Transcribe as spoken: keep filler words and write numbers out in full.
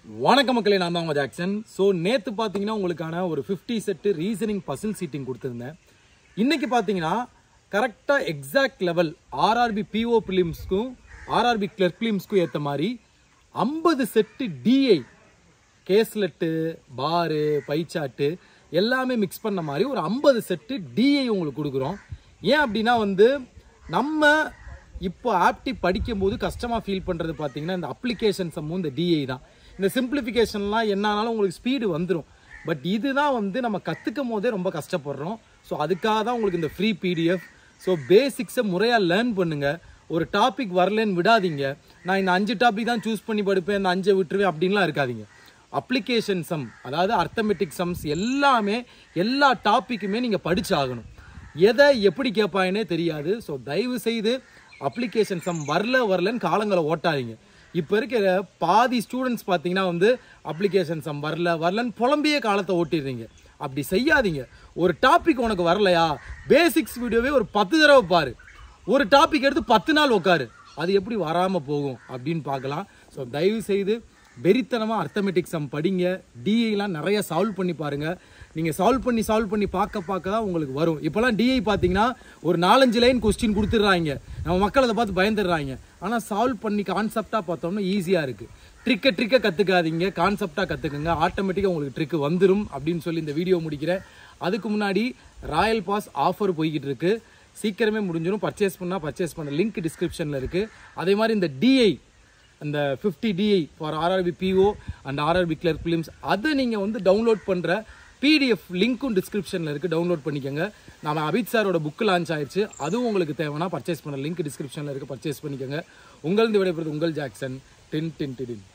வணக்கம் மக்களே, நான் தான் ஜாக்சன். ஸோ நேற்று பார்த்தீங்கன்னா உங்களுக்கான ஒரு fifty set reasoning puzzle seating கொடுத்துருந்தேன். இன்னைக்கு பார்த்தீங்கன்னா கரெக்டாக எக்ஸாக்ட் லெவல் ஆர்ஆர்பி பிஓ பிலிம்ஸ்க்கும் ஆர்ஆர்பி கிளர்க் பிலிம்ஸ்க்கும் ஏற்ற மாதிரி ஐம்பது செட்டு டிஐ கேஸ்லெட்டு பாரு பைச்சாட்டு எல்லாமே மிக்ஸ் பண்ண மாதிரி ஒரு ஐம்பது செட்டு டிஐ உங்களுக்கு கொடுக்குறோம். ஏன் அப்படின்னா வந்து நம்ம இப்போ ஆப்டி படிக்கும்போது கஷ்டமாக ஃபீல் பண்ணுறது பார்த்தீங்கன்னா இந்த அப்ளிகேஷன் சம்மும் இந்த டிஐ தான். இந்த சிம்பிளிஃபிகேஷன்லாம் என்னாலும் உங்களுக்கு ஸ்பீடு வந்துடும். பட் இதுதான் வந்து நம்ம கற்றுக்கும் போதே ரொம்ப கஷ்டப்படுறோம். ஸோ அதுக்காக தான் உங்களுக்கு இந்த ஃப்ரீ பிடிஎஃப். ஸோ பேசிக்ஸை முறையாக லேர்ன் பண்ணுங்கள். ஒரு டாபிக் வரலன்னு விடாதீங்க. நான் இந்த அஞ்சு டாபிக் தான் சூஸ் பண்ணி படிப்பேன், இந்த அஞ்சை விட்டுருவேன் அப்படின்லாம் இருக்காதீங்க. அப்ளிகேஷன் சம், அதாவது அர்த்தமெட்டிக் சம்ஸ் எல்லாமே எல்லா டாப்பிக்குமே நீங்கள் படிச்சாகணும். எதை எப்படி கேட்பாங்கன்னே தெரியாது. ஸோ தயவு செய்து அப்ளிகேஷன் சம் வரல வரலன்னு காலங்களை ஓட்டாதீங்க. இப்போ இருக்கிற பாதி ஸ்டூடெண்ட்ஸ் பார்த்தீங்கன்னா வந்து அப்ளிகேஷன் சம் வரல வரலன்னு புலம்பிய காலத்தை ஓட்டிடுறீங்க. அப்படி செய்யாதீங்க. ஒரு டாபிக் உனக்கு வரலையா, பேசிக்ஸ் வீடியோவே ஒரு பத்து தடவை பாரு. ஒரு டாபிக் எடுத்து பத்து நாள் உட்காரு, அது எப்படி வராமல் போகும் அப்படின்னு பார்க்கலாம். ஸோ தயவு செய்து வெறித்தனமாக அர்த்தமெட்டிக் சம் படிங்க. டிஐலாம் நிறைய சால்வ் பண்ணி பாருங்கள். நீங்கள் சால்வ் பண்ணி சால்வ் பண்ணி பார்க்க பார்க்க தான் உங்களுக்கு வரும். இப்போலாம் டிஐ பார்த்தீங்கன்னா ஒரு நாலஞ்சு லைன் கொஸ்டின் கொடுத்துட்றாங்க. நம்ம மக்கள் அதை பார்த்து பயந்துடுறாங்க. ஆனால் சால்வ் பண்ணி கான்செப்டாக பார்த்தோம்னா ஈஸியாக இருக்குது. ட்ரிக்கை ட்ரிக்கை கற்றுக்காதீங்க, கான்செப்டாக கற்றுக்குங்க. ஆட்டோமேட்டிக்காக உங்களுக்கு ட்ரிக்கு வந்துடும் அப்படின்னு சொல்லி இந்த வீடியோ முடிக்கிறேன். அதுக்கு முன்னாடி ராயல் பாஸ் ஆஃபர் போய்கிட்டு இருக்கு. சீக்கிரமே முடிஞ்சிடும். பர்ச்சேஸ் பண்ணால் பர்ச்சேஸ் பண்ண லிங்க் டிஸ்கிரிப்ஷனில் இருக்குது. அதே மாதிரி இந்த டிஐ, அந்த fifty DI for RRB PO and RRB clerk prelims, அதை நீங்கள் வந்து டவுன்லோட் பண்ணுற பிடிஎஃப் லிங்க்கும் டிஸ்கிரிப்ஷனில் இருக்குது. டவுன்லோட் பண்ணிக்கோங்க. நம்ம அபித் சாரோட புக்கு லான்ச் ஆயிடுச்சு. அதுவும் உங்களுக்கு தேவைன்னா பர்ச்சேஸ் பண்ண லிங்க் டிஸ்கிரிப்ஷனில் இருக்குது. பர்ச்சேஸ் பண்ணிக்கோங்க. உங்களது விடைபெறுவது உங்கள் ஜாக்சன். டின் டின் டின்